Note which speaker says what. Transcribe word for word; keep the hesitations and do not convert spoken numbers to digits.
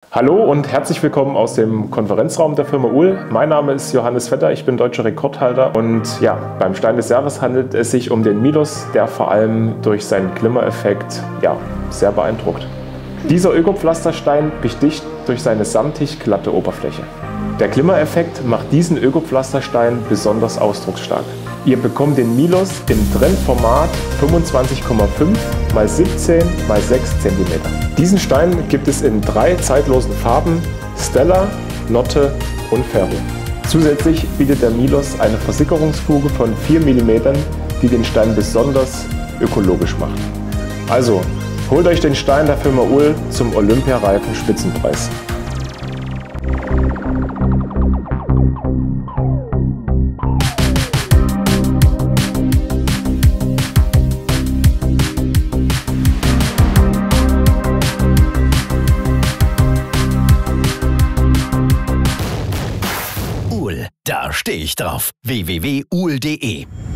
Speaker 1: Hallo und herzlich willkommen aus dem Konferenzraum der Firma Uhl. Mein Name ist Johannes Vetter, ich bin deutscher Rekordhalter und ja, beim Stein des Jahres handelt es sich um den Milos, der vor allem durch seinen Glimmereffekt ja, sehr beeindruckt. Dieser Ökopflasterstein besticht durch seine samtig glatte Oberfläche. Der Glimmereffekt macht diesen Ökopflasterstein besonders ausdrucksstark. Ihr bekommt den Milos im Trendformat fünfundzwanzig Komma fünf mal siebzehn mal sechs Zentimeter. Diesen Stein gibt es in drei zeitlosen Farben: Stella, Notte und Ferro. Zusätzlich bietet der Milos eine Versickerungsfuge von vier Millimeter, die den Stein besonders ökologisch macht. Also, holt euch den Stein der Firma Uhl zum Olympiareifen Spitzenpreis.
Speaker 2: Uhl, da stehe ich drauf. w w w punkt uhl punkt de